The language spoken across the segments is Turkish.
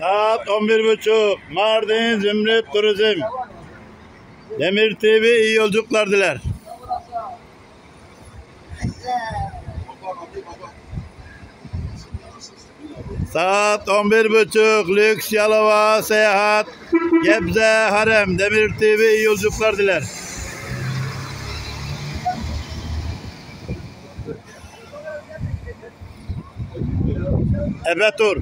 Saat 11.30. Mardin Zümrüt Turizm. Demir TV iyi yolculuklar diler. Saat 11.30. Lüks Yalova Seyahat. Gebze Harem. Demir TV iyi yolculuklar diler. Ebetur.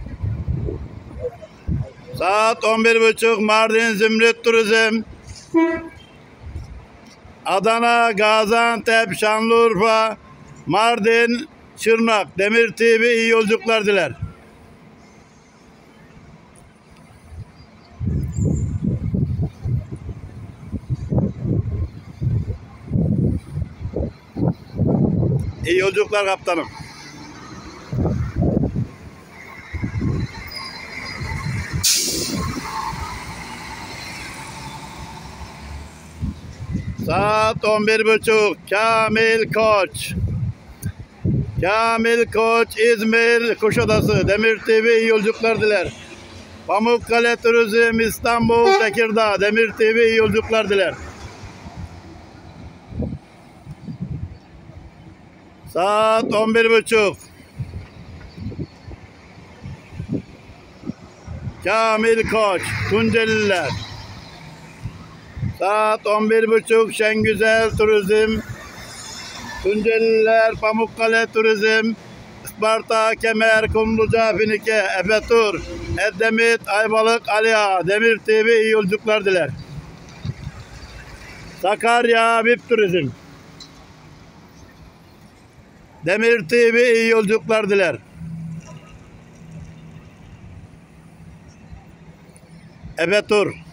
Saat 11.30. Mardin Zümrüt Turizm. Adana, Gaziantep, Şanlıurfa, Mardin, Şırnak. Demir TV iyi yolculuklar diler. İyi yolculuklar kaptanım. Saat 11.30. Kamil Koç. Kamil Koç, İzmir, Kuşadası. Demir TV iyi yolculuklar diler. Pamukkale Turizm, İstanbul, Tekirdağ. Demir TV iyi yolculuklar diler. Saat 11.30. Kamil Koç, Tunceliler. Saat 11.30. Şengüzel Turizm. Tunceliler, Pamukkale Turizm, Isparta, Kemer, Kumluca, Finike, Efetur, Edremit, Ayvalık, Aliağa. Demir TV iyi yolculuklar diler. Sakarya VIP Turizm. Demir TV iyi yolculuklar diler. Efetur.